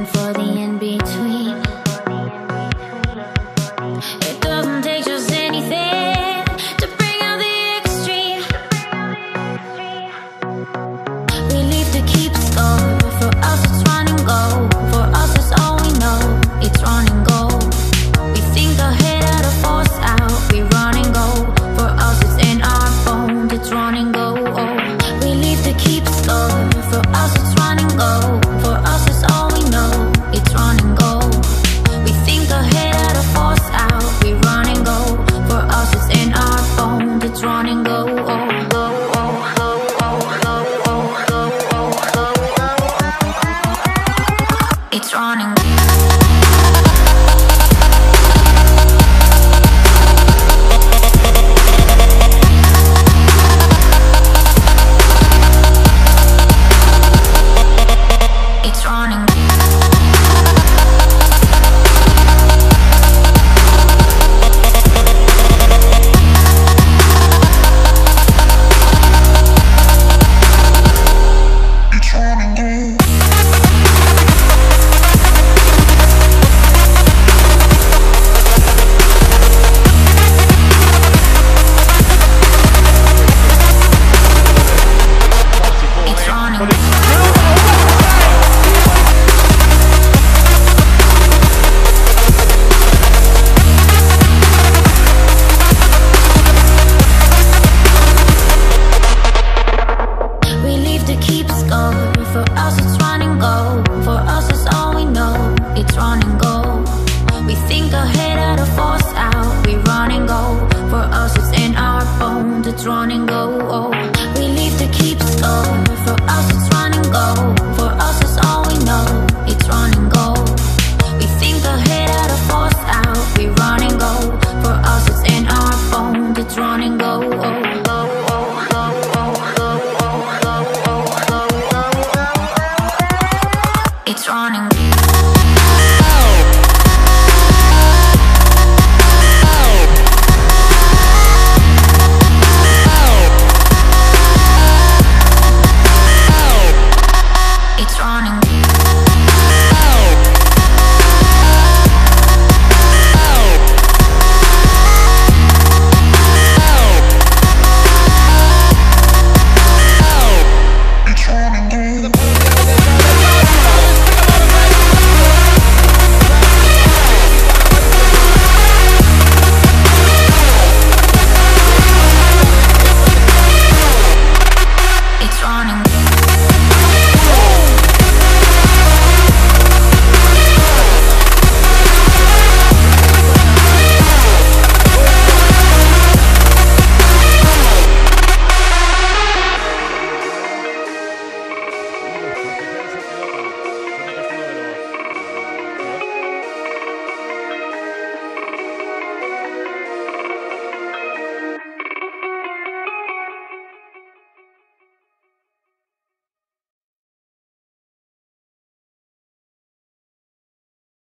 looking for the in-between. It doesn't take just anything to bring out the extreme. We leave to keep score. For us it's run and go. For us it's all we know. It's run and go. We think ahead of the force out. We run and go. For us it's in our bones. It's run and go. Oh. We leave to keep score. For us it's run and go. For us it's all we know. It's run and go. We think ahead of the force out. We run and go. For us it's in our bones. It's run and go. Oh. It's running. It's running. For us it's run and go. For us it's all we know. It's run and go. We think ahead of the force out. We run and go. For us it's in our bones. It's run and go. Oh. We leave to keep score. For us it's run and go.